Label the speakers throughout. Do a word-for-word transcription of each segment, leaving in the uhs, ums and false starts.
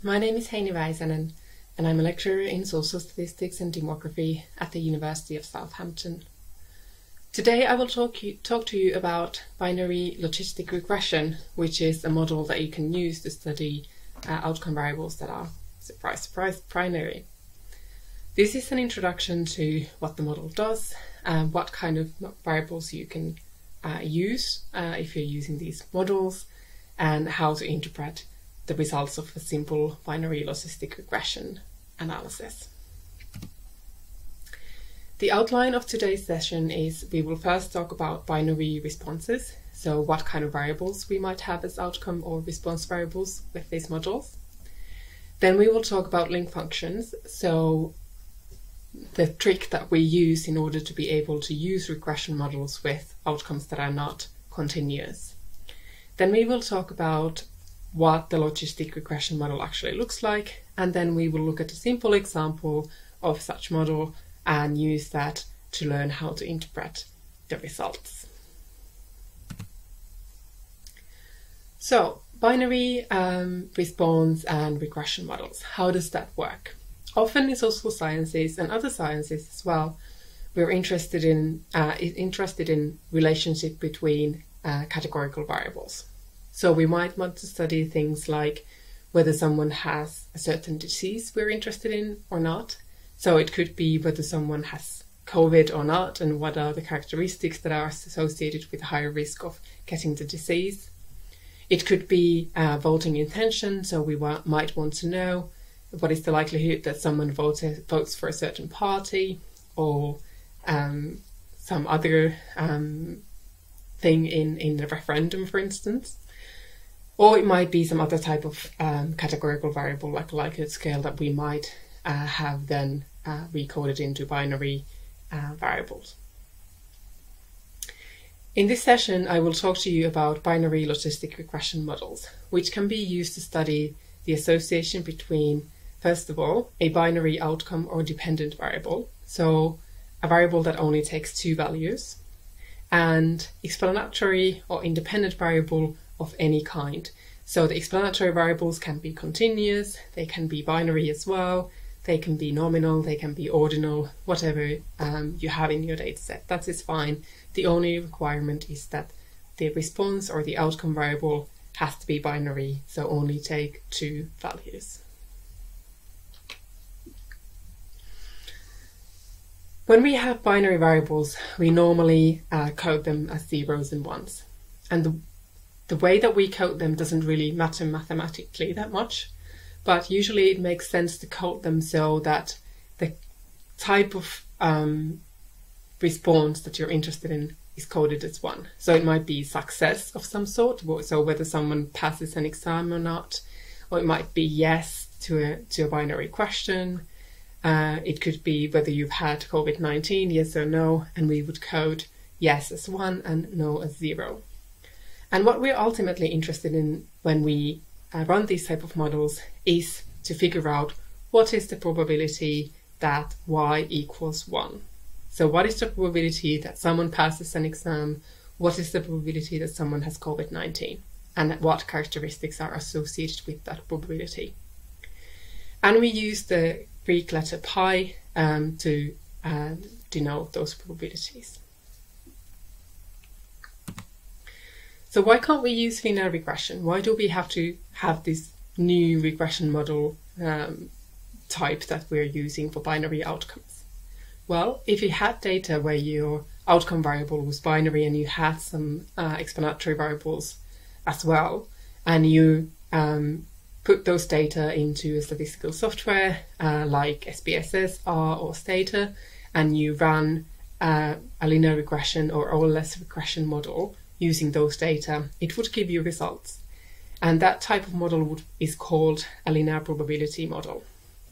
Speaker 1: My name is Heini Väisänen, and I'm a lecturer in social statistics and demography at the University of Southampton. Today I will talk, you, talk to you about binary logistic regression, which is a model that you can use to study uh, outcome variables that are, surprise, surprise, binary. This is an introduction to what the model does, uh, what kind of variables you can uh, use uh, if you're using these models, and how to interpret the results of a simple binary logistic regression analysis. The outline of today's session is we will first talk about binary responses, so what kind of variables we might have as outcome or response variables with these models. Then we will talk about link functions, so the trick that we use in order to be able to use regression models with outcomes that are not continuous. Then we will talk about what the logistic regression model actually looks like, and then we will look at a simple example of such model and use that to learn how to interpret the results. So, binary um, response and regression models, how does that work? Often in social sciences and other sciences as well, we're interested in, uh, interested in relationship between uh, categorical variables. So we might want to study things like whether someone has a certain disease we're interested in or not. So it could be whether someone has COVID or not, and what are the characteristics that are associated with a higher risk of getting the disease. It could be uh, voting intention, so we wa might want to know what is the likelihood that someone votes, votes for a certain party, or um, some other um, thing in, in the referendum, for instance. Or it might be some other type of um, categorical variable, like a likelihood scale, that we might uh, have then uh, recoded into binary uh, variables. In this session, I will talk to you about binary logistic regression models, which can be used to study the association between, first of all, a binary outcome or dependent variable, so a variable that only takes two values, and explanatory or independent variable of any kind. So the explanatory variables can be continuous, they can be binary as well, they can be nominal, they can be ordinal, whatever um, you have in your dataset, that is fine. The only requirement is that the response or the outcome variable has to be binary, so only take two values. When we have binary variables, we normally uh, code them as zeros and ones. And the The way that we code them doesn't really matter mathematically that much, but usually it makes sense to code them so that the type of um, response that you're interested in is coded as one. So it might be success of some sort, so whether someone passes an exam or not, or it might be yes to a, to a binary question. Uh, it could be whether you've had COVID nineteen, yes or no, and we would code yes as one and no as zero. And what we're ultimately interested in when we uh, run these type of models is to figure out what is the probability that y equals one. So what is the probability that someone passes an exam? What is the probability that someone has COVID nineteen? And what characteristics are associated with that probability? And we use the Greek letter pi um, to uh, denote those probabilities. So why can't we use linear regression? Why do we have to have this new regression model um, type that we're using for binary outcomes? Well, if you had data where your outcome variable was binary and you had some uh, explanatory variables as well, and you um, put those data into a statistical software uh, like S P S S, R, or Stata, and you ran uh, a linear regression or O L S regression model using those data, it would give you results. And that type of model would, is called a linear probability model.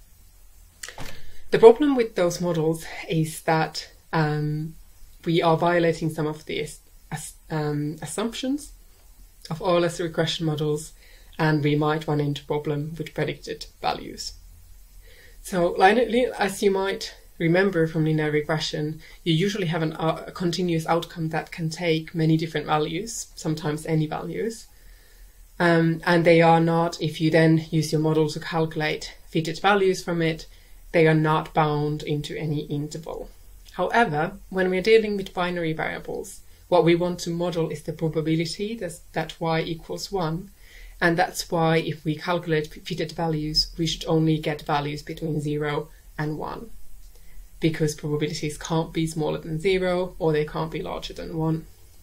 Speaker 1: The problem with those models is that um, we are violating some of the um, assumptions of O L S regression models, and we might run into problem with predicted values. So, as you might remember from linear regression, you usually have an, uh, a continuous outcome that can take many different values, sometimes any values. Um, and they are not, if you then use your model to calculate fitted values from it, they are not bound into any interval. However, when we're dealing with binary variables, what we want to model is the probability that, that y equals one. And that's why if we calculate fitted values, we should only get values between zero and one. Because probabilities can't be smaller than zero, or they can't be larger than one.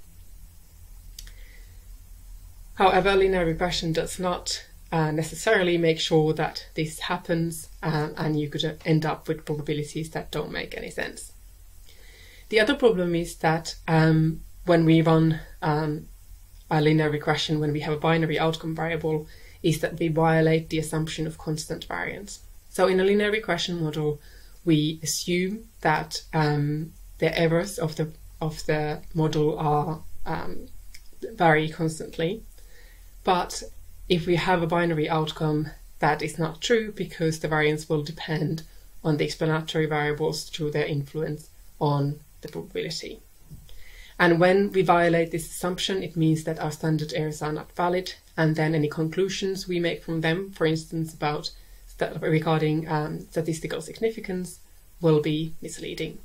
Speaker 1: However, linear regression does not uh, necessarily make sure that this happens, um, and you could end up with probabilities that don't make any sense. The other problem is that um, when we run um, a linear regression, when we have a binary outcome variable, is that we violate the assumption of constant variance. So in a linear regression model, we assume that um, the errors of the of the model are um, vary constantly. But if we have a binary outcome, that is not true, because the variance will depend on the explanatory variables through their influence on the probability. And when we violate this assumption, it means that our standard errors are not valid, and then any conclusions we make from them, for instance, about st- regarding um, statistical significance, will be misleading.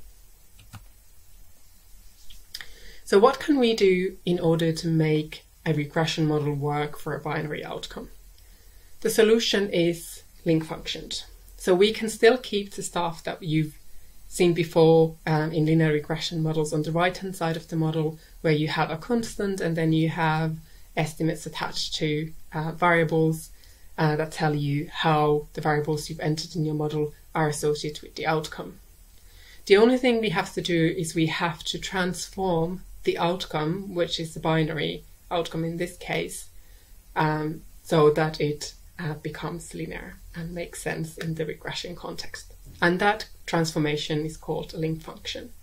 Speaker 1: So what can we do in order to make a regression model work for a binary outcome? The solution is link functions. So we can still keep the stuff that you've seen before um, in linear regression models on the right hand side of the model, where you have a constant and then you have estimates attached to uh, variables uh, that tell you how the variables you've entered in your model are associated with the outcome. The only thing we have to do is we have to transform the outcome, which is the binary outcome in this case, um, so that it uh, becomes linear and makes sense in the regression context. And that transformation is called a link function.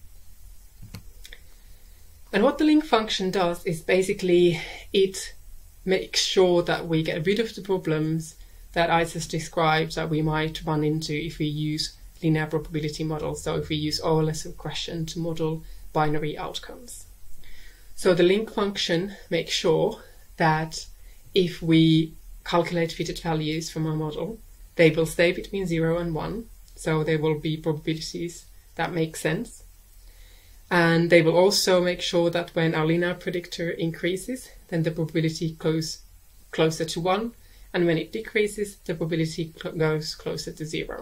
Speaker 1: And what the link function does is basically it makes sure that we get rid of the problems that I just described that we might run into if we use linear probability models. So if we use O L S regression to model binary outcomes. So the link function makes sure that if we calculate fitted values from our model, they will stay between zero and one. So they will be probabilities that make sense. And they will also make sure that when our linear predictor increases, then the probability goes closer to one. And when it decreases, the probability goes closer to zero.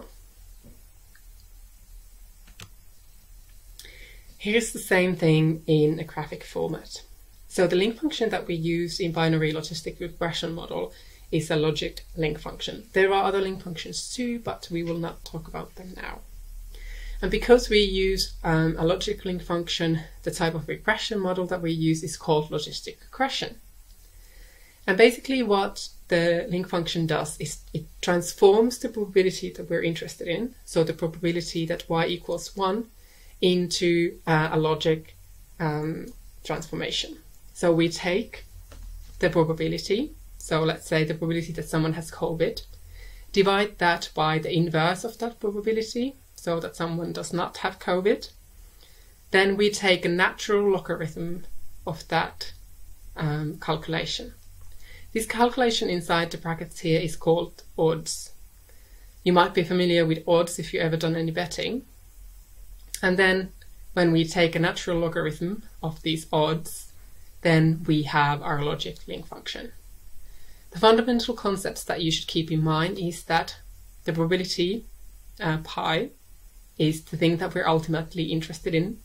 Speaker 1: Here's the same thing in a graphic format. So the link function that we use in binary logistic regression model is a logic link function. There are other link functions too, but we will not talk about them now. And because we use um, a logic link function, the type of regression model that we use is called logistic regression. And basically what the link function does is it transforms the probability that we're interested in, so the probability that y equals one, into uh, a logic um, transformation. So we take the probability, so let's say the probability that someone has COVID, divide that by the inverse of that probability, so that someone does not have COVID. Then we take a natural logarithm of that um, calculation. This calculation inside the brackets here is called odds. You might be familiar with odds if you've ever done any betting. And then when we take a natural logarithm of these odds, then we have our logic link function. The fundamental concepts that you should keep in mind is that the probability uh, pi is the thing that we're ultimately interested in.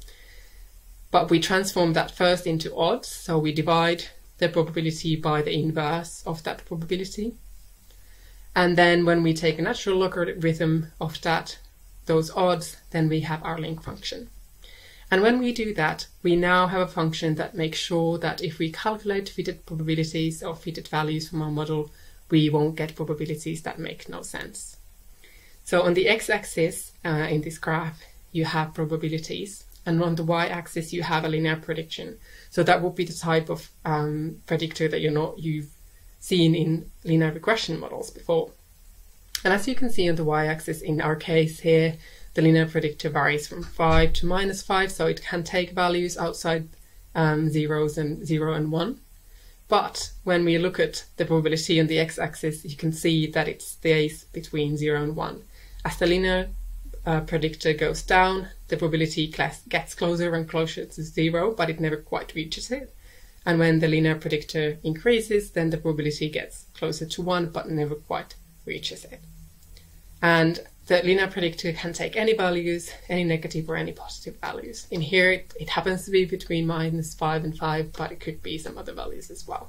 Speaker 1: But we transform that first into odds, so we divide the probability by the inverse of that probability. And then when we take a natural logarithm of that, those odds, then we have our link function. And when we do that, we now have a function that makes sure that if we calculate fitted probabilities or fitted values from our model, we won't get probabilities that make no sense. So on the x-axis uh, in this graph, you have probabilities, and on the y-axis you have a linear prediction. So that would be the type of um, predictor that you're not, you've seen in linear regression models before. And as you can see on the y-axis, in our case here, the linear predictor varies from five to minus five, so it can take values outside um, zeros and zero and one. But when we look at the probability on the x-axis, you can see that it stays between zero and one. As the linear uh, predictor goes down, the probability gets closer and closer to zero, but it never quite reaches it. And when the linear predictor increases, then the probability gets closer to one, but never quite reaches it. And the linear predictor can take any values, any negative or any positive values. In here, it, it happens to be between minus five and five, but it could be some other values as well.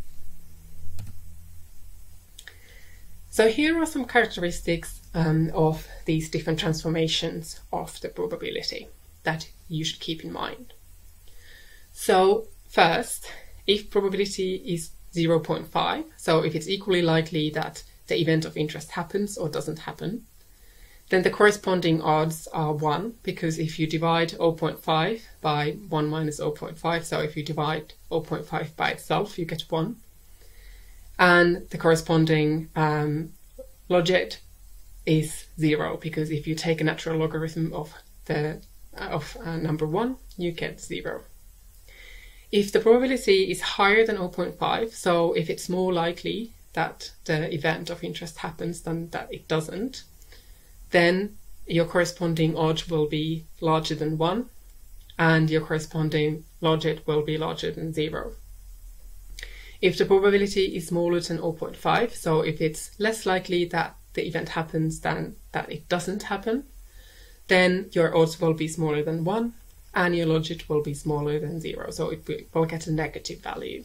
Speaker 1: So here are some characteristics um, of these different transformations of the probability that you should keep in mind. So first, if probability is zero point five, so if it's equally likely that the event of interest happens or doesn't happen, then the corresponding odds are one, because if you divide zero point five by one minus zero point five, so if you divide zero point five by itself, you get one. And the corresponding um, logit is zero, because if you take a natural logarithm of the of uh, number one, you get zero. If the probability is higher than zero point five, so if it's more likely that the event of interest happens than that it doesn't, then your corresponding odd will be larger than one, and your corresponding logit will be larger than zero. If the probability is smaller than zero point five, so if it's less likely that the event happens than that it doesn't happen, then your odds will be smaller than one, and your logit will be smaller than zero, so it will get a negative value.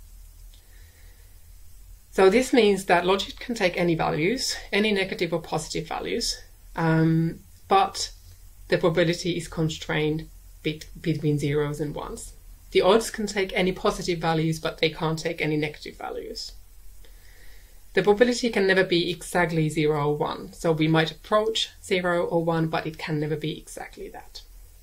Speaker 1: So this means that logit can take any values, any negative or positive values, um, but the probability is constrained bit between zeros and ones. The odds can take any positive values, but they can't take any negative values. The probability can never be exactly zero or one, so we might approach zero or one, but it can never be exactly that.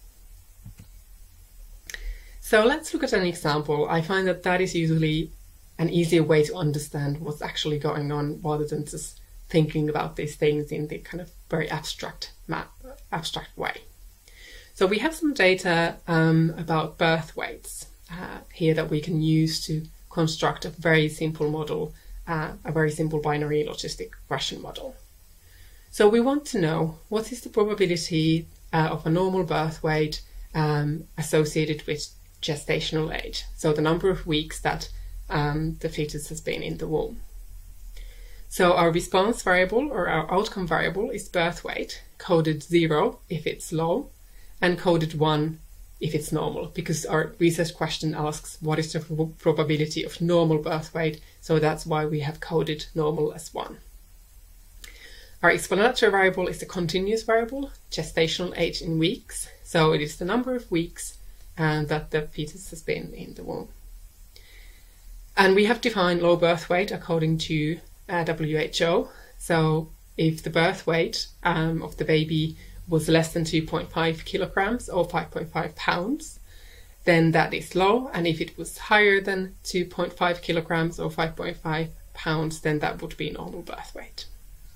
Speaker 1: So let's look at an example. I find that that is usually an easier way to understand what's actually going on, rather than just thinking about these things in the kind of very abstract, abstract way. So we have some data um, about birth weights uh, here that we can use to construct a very simple model, uh, a very simple binary logistic regression model. So we want to know what is the probability uh, of a normal birth weight um, associated with gestational age, so the number of weeks that um, the fetus has been in the womb. So our response variable, or our outcome variable, is birth weight, coded zero if it's low, and coded one if it's normal, because our research question asks what is the probability of normal birth weight, so that's why we have coded normal as one. Our explanatory variable is a continuous variable, gestational age in weeks, so it is the number of weeks and that the fetus has been in the womb. And we have defined low birth weight according to uh, W H O. So if the birth weight um, of the baby was less than two point five kilograms or five point five pounds, then that is low. And if it was higher than two point five kilograms or five point five pounds, then that would be normal birth weight.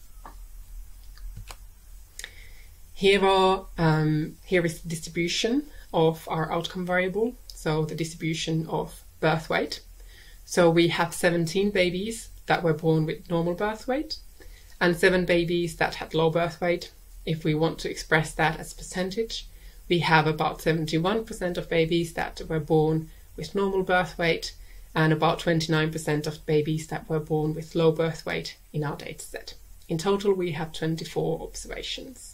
Speaker 1: Here, are, um, here is the distribution of our outcome variable, so the distribution of birth weight. So we have seventeen babies that were born with normal birth weight and seven babies that had low birth weight. If we want to express that as percentage, we have about seventy-one percent of babies that were born with normal birth weight and about twenty-nine percent of babies that were born with low birth weight in our dataset. In total, we have twenty-four observations.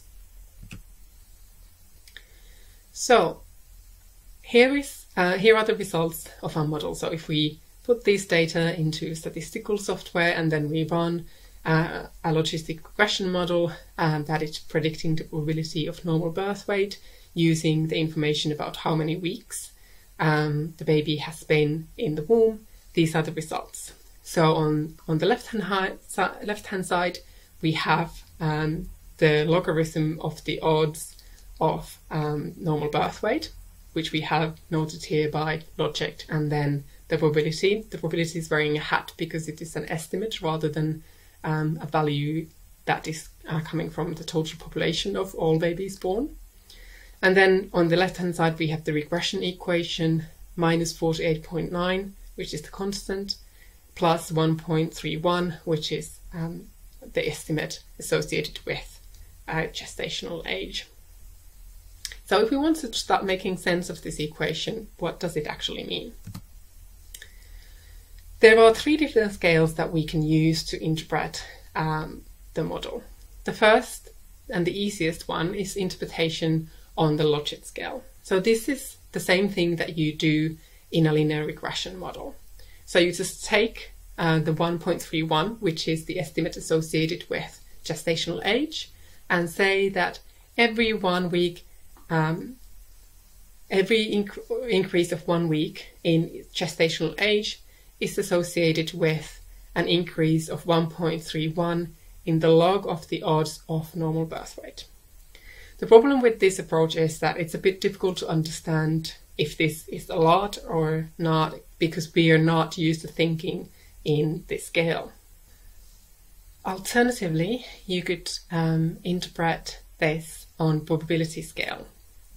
Speaker 1: So here is uh, here are the results of our model. So if we put these data into statistical software and then we run uh, a logistic regression model um, that is predicting the probability of normal birth weight using the information about how many weeks um, the baby has been in the womb, these are the results. So on, on the left-hand left-hand side, we have um, the logarithm of the odds of um, normal birth weight, which we have noted here by logit, and then the probability. The probability is wearing a hat because it is an estimate rather than um, a value that is uh, coming from the total population of all babies born. And then on the left-hand side, we have the regression equation, minus forty-eight point nine which is the constant, plus one point three one, which is um, the estimate associated with uh, gestational age. So if we want to start making sense of this equation, what does it actually mean? There are three different scales that we can use to interpret um, the model. The first and the easiest one is interpretation on the logistic scale. So this is the same thing that you do in a linear regression model. So you just take uh, the one point three one, which is the estimate associated with gestational age, and say that every one week Um, every inc increase of one week in gestational age is associated with an increase of one point three one in the log of the odds of normal birth weight. The problem with this approach is that it's a bit difficult to understand if this is a lot or not, because we are not used to thinking in this scale. Alternatively, you could um, interpret this on probability scale.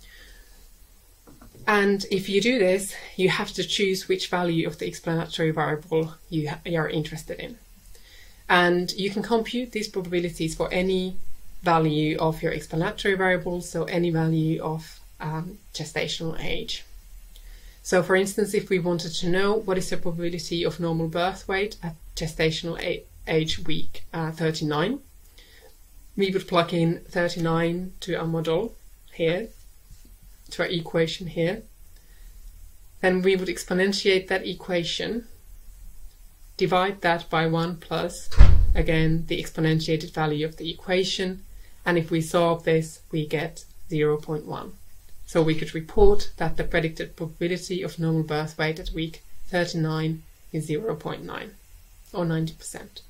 Speaker 1: And if you do this, you have to choose which value of the explanatory variable you, you are interested in. And you can compute these probabilities for any value of your explanatory variable, so any value of um, gestational age. So for instance, if we wanted to know what is the probability of normal birth weight at gestational age week uh, thirty-nine, we would plug in thirty-nine to our model here, to our equation here. Then we would exponentiate that equation, divide that by one plus, again, the exponentiated value of the equation, and if we solve this, we get zero point one. So we could report that the predicted probability of normal birth weight at week thirty-nine is zero point nine, or ninety percent.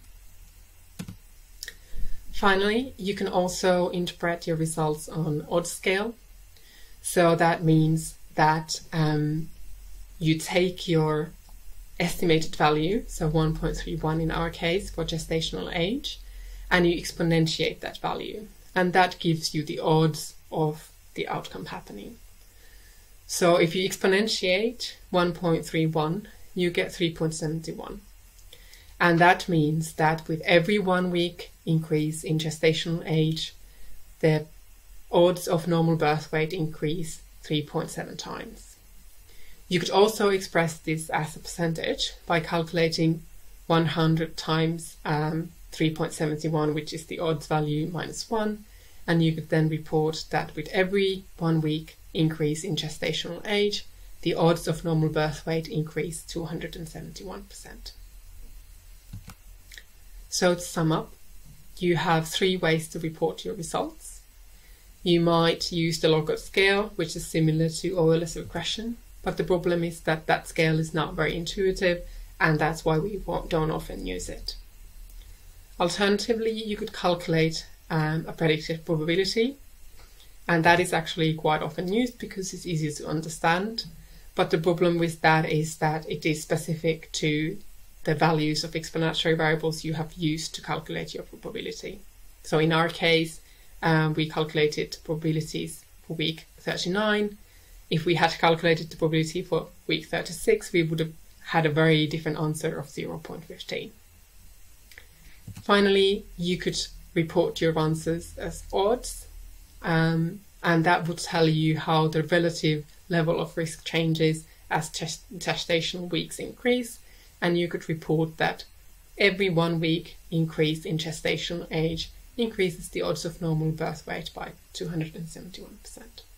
Speaker 1: Finally, you can also interpret your results on odds scale. So that means that um, you take your estimated value, so one point three one in our case for gestational age, and you exponentiate that value. And that gives you the odds of the outcome happening. So if you exponentiate one point three one, you get three point seven one. And that means that with every one week increase in gestational age, the odds of normal birth weight increase three point seven times. You could also express this as a percentage by calculating one hundred times um, three point seven one, which is the odds value minus one, and you could then report that with every one week increase in gestational age, the odds of normal birth weight increase two hundred seventy-one percent. So to sum up, you have three ways to report your results. You might use the logistic scale, which is similar to Euler's regression, but the problem is that that scale is not very intuitive, and that's why we don't often use it. Alternatively, you could calculate um, a predicted probability, and that is actually quite often used because it's easier to understand. But the problem with that is that it is specific to the values of explanatory variables you have used to calculate your probability. So in our case, um, we calculated probabilities for week thirty-nine. If we had calculated the probability for week thirty-six, we would have had a very different answer of zero point one five. Finally, you could report your answers as odds, um, and that would tell you how the relative level of risk changes as gest gestational weeks increase, and you could report that every one week increase in gestational age increases the odds of normal birth weight by two hundred seventy-one percent.